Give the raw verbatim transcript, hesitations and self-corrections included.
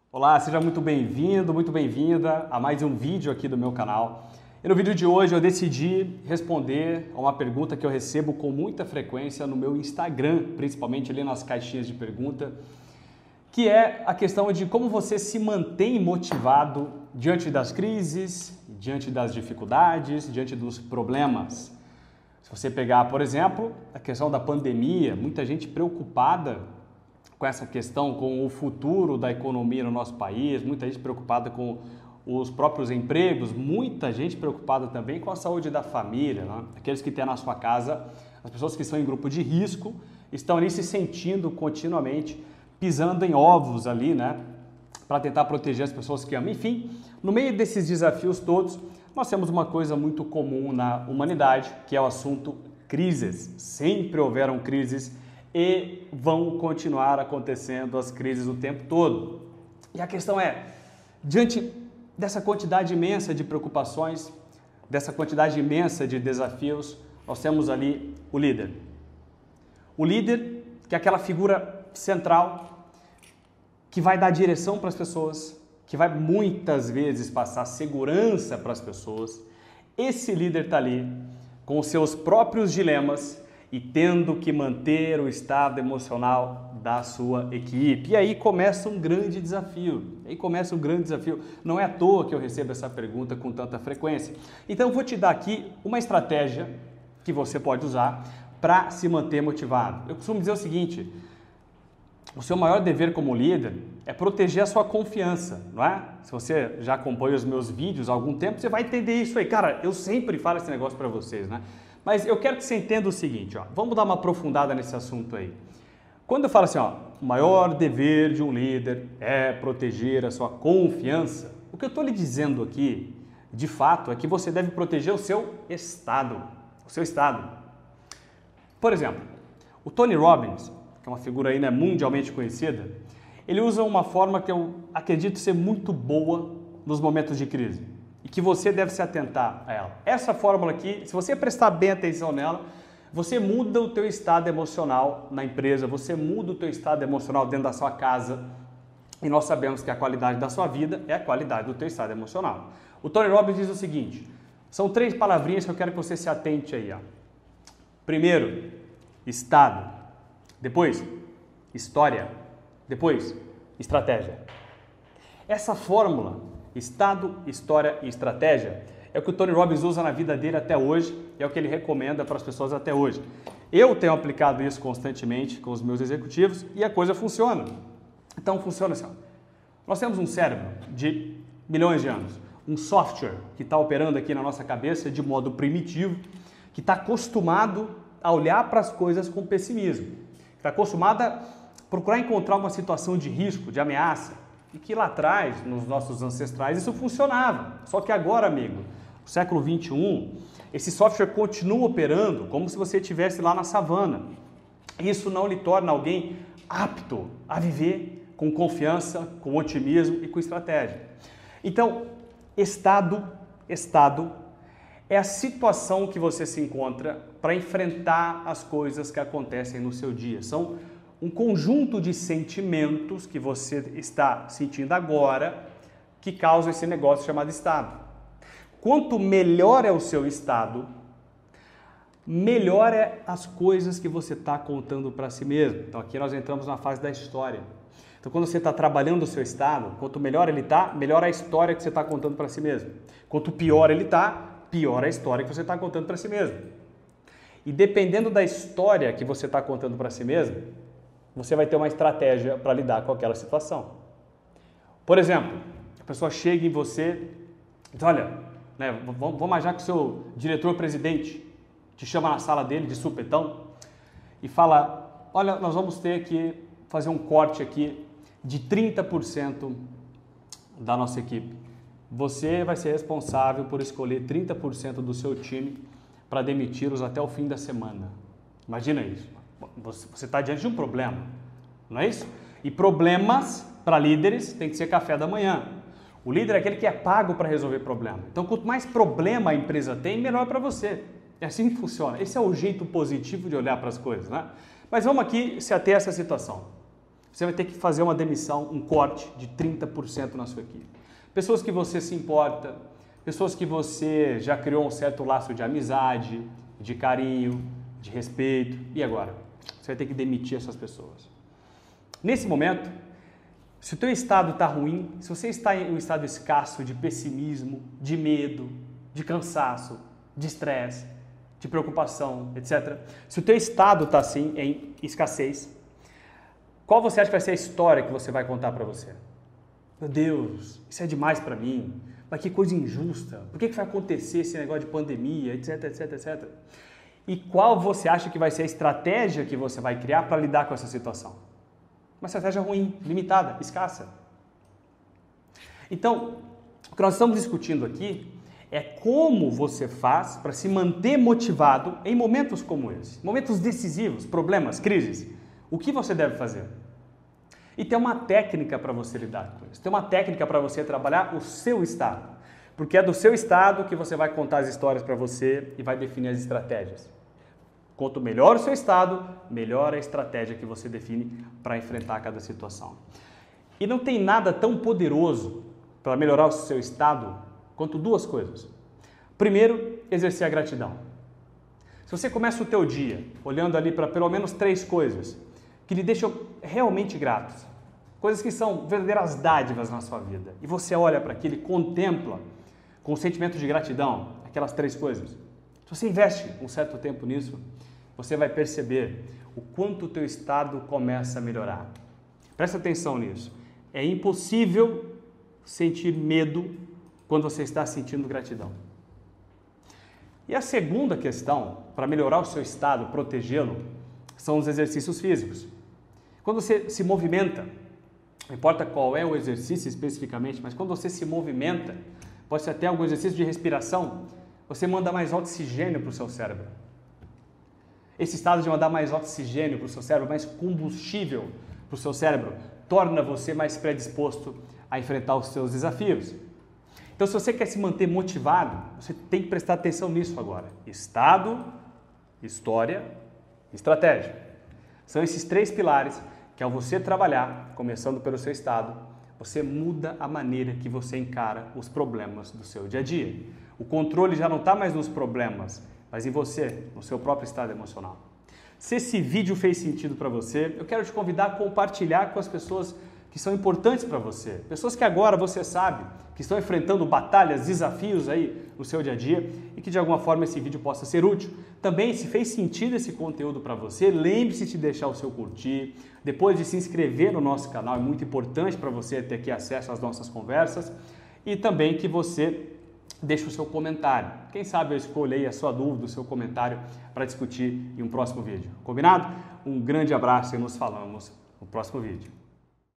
Olá, seja muito bem-vindo, muito bem-vinda a mais um vídeo aqui do meu canal. E no vídeo de hoje eu decidi responder a uma pergunta que eu recebo com muita frequência no meu Instagram, principalmente ali nas caixinhas de pergunta, que é a questão de como você se mantém motivado diante das crises, diante das dificuldades, diante dos problemas. Se você pegar, por exemplo, a questão da pandemia, muita gente preocupada com essa questão, com o futuro da economia no nosso país, muita gente preocupada com os próprios empregos, muita gente preocupada também com a saúde da família, né? Aqueles que têm na sua casa, as pessoas que estão em grupo de risco, estão ali se sentindo continuamente, pisando em ovos ali, né? Para tentar proteger as pessoas que amam. Enfim, no meio desses desafios todos, nós temos uma coisa muito comum na humanidade, que é o assunto crises. Sempre houveram crises e vão continuar acontecendo as crises o tempo todo. E a questão é, diante dessa quantidade imensa de preocupações, dessa quantidade imensa de desafios, nós temos ali o líder. O líder, que é aquela figura central, que vai dar direção para as pessoas, que vai muitas vezes passar segurança para as pessoas. Esse líder está ali com os seus próprios dilemas e tendo que manter o estado emocional da sua equipe. E aí começa um grande desafio. Aí começa um grande desafio. Não é à toa que eu recebo essa pergunta com tanta frequência. Então eu vou te dar aqui uma estratégia que você pode usar para se manter motivado. Eu costumo dizer o seguinte: o seu maior dever como líder é proteger a sua confiança, não é? Se você já acompanha os meus vídeos há algum tempo, você vai entender isso aí. Cara, eu sempre falo esse negócio para vocês, né? Mas eu quero que você entenda o seguinte, ó, vamos dar uma aprofundada nesse assunto aí. Quando eu falo assim, ó, o maior dever de um líder é proteger a sua confiança, o que eu estou lhe dizendo aqui, de fato, é que você deve proteger o seu estado, o seu estado. Por exemplo, o Tony Robbins, que é uma figura aí, né, mundialmente conhecida, ele usa uma forma que eu acredito ser muito boa nos momentos de crise e que você deve se atentar a ela. Essa fórmula aqui, se você prestar bem atenção nela, você muda o teu estado emocional na empresa, você muda o teu estado emocional dentro da sua casa, e nós sabemos que a qualidade da sua vida é a qualidade do teu estado emocional. O Tony Robbins diz o seguinte, são três palavrinhas que eu quero que você se atente aí, ó. Primeiro, estado. Depois, história. Depois, estratégia. Essa fórmula, estado, história e estratégia, é o que o Tony Robbins usa na vida dele até hoje, é o que ele recomenda para as pessoas até hoje. Eu tenho aplicado isso constantemente com os meus executivos e a coisa funciona. Então funciona assim, ó. Nós temos um cérebro de milhões de anos, um software que está operando aqui na nossa cabeça de modo primitivo, que está acostumado a olhar para as coisas com pessimismo, que está acostumado a procurar encontrar uma situação de risco, de ameaça, e que lá atrás, nos nossos ancestrais, isso funcionava. Só que agora, amigo, no século vinte e um, esse software continua operando como se você estivesse lá na savana. Isso não lhe torna alguém apto a viver com confiança, com otimismo e com estratégia. Então, estado, estado é a situação que você se encontra para enfrentar as coisas que acontecem no seu dia. São um conjunto de sentimentos que você está sentindo agora que causam esse negócio chamado estado. Quanto melhor é o seu estado, melhor é as coisas que você está contando para si mesmo. Então aqui nós entramos na fase da história. Então quando você está trabalhando o seu estado, quanto melhor ele está, melhor a história que você está contando para si mesmo. Quanto pior ele está, pior a história que você está contando para si mesmo. E dependendo da história que você está contando para si mesmo, você vai ter uma estratégia para lidar com aquela situação. Por exemplo, a pessoa chega em você e diz, olha, né, vamos imaginar que o seu diretor-presidente te chama na sala dele de supetão e fala, olha, nós vamos ter que fazer um corte aqui de trinta por cento da nossa equipe. Você vai ser responsável por escolher trinta por cento do seu time para demiti-los até o fim da semana. Imagina isso. Você está diante de um problema, não é isso? E problemas para líderes tem que ser café da manhã. O líder é aquele que é pago para resolver problema. Então, quanto mais problema a empresa tem, melhor para você. É assim que funciona. Esse é o jeito positivo de olhar para as coisas, né? Mas vamos aqui se ater a essa situação. Você vai ter que fazer uma demissão, um corte de trinta por cento na sua equipe. Pessoas que você se importa, pessoas que você já criou um certo laço de amizade, de carinho, de respeito. E agora? Você vai ter que demitir essas pessoas. Nesse momento, se o teu estado está ruim, se você está em um estado escasso de pessimismo, de medo, de cansaço, de estresse, de preocupação, etcétera. Se o teu estado está assim, em escassez, qual você acha que vai ser a história que você vai contar para você? Meu Deus, isso é demais para mim. Mas que coisa injusta. Por que, que vai acontecer esse negócio de pandemia, etc, etc, etcétera. E qual você acha que vai ser a estratégia que você vai criar para lidar com essa situação? Uma estratégia ruim, limitada, escassa. Então, o que nós estamos discutindo aqui é como você faz para se manter motivado em momentos como esse. Momentos decisivos, problemas, crises. O que você deve fazer? E tem uma técnica para você lidar com isso. Tem uma técnica para você trabalhar o seu estado. Porque é do seu estado que você vai contar as histórias para você e vai definir as estratégias. Quanto melhor o seu estado, melhor a estratégia que você define para enfrentar cada situação. E não tem nada tão poderoso para melhorar o seu estado quanto duas coisas. Primeiro, exercer a gratidão. Se você começa o teu dia olhando ali para pelo menos três coisas que lhe deixam realmente gratos, coisas que são verdadeiras dádivas na sua vida, e você olha para aquilo e contempla com um sentimento de gratidão aquelas três coisas, se você investe um certo tempo nisso, você vai perceber o quanto o teu estado começa a melhorar. Presta atenção nisso. É impossível sentir medo quando você está sentindo gratidão. E a segunda questão, para melhorar o seu estado, protegê-lo, são os exercícios físicos. Quando você se movimenta, não importa qual é o exercício especificamente, mas quando você se movimenta, pode ser até algum exercício de respiração, você manda mais oxigênio para o seu cérebro. Esse estado de mandar mais oxigênio para o seu cérebro, mais combustível para o seu cérebro, torna você mais predisposto a enfrentar os seus desafios. Então, se você quer se manter motivado, você tem que prestar atenção nisso agora. Estado, história, estratégia. São esses três pilares que, ao você trabalhar, começando pelo seu estado, você muda a maneira que você encara os problemas do seu dia a dia. O controle já não está mais nos problemas, mas em você, no seu próprio estado emocional. Se esse vídeo fez sentido para você, eu quero te convidar a compartilhar com as pessoas que são importantes para você. Pessoas que agora você sabe que estão enfrentando batalhas, desafios aí no seu dia a dia e que de alguma forma esse vídeo possa ser útil. Também, se fez sentido esse conteúdo para você, lembre-se de deixar o seu curtir, depois de se inscrever no nosso canal, é muito importante para você ter aqui acesso às nossas conversas, e também que você deixe o seu comentário. Quem sabe eu escolho aí a sua dúvida, o seu comentário para discutir em um próximo vídeo. Combinado? Um grande abraço e nos falamos no próximo vídeo.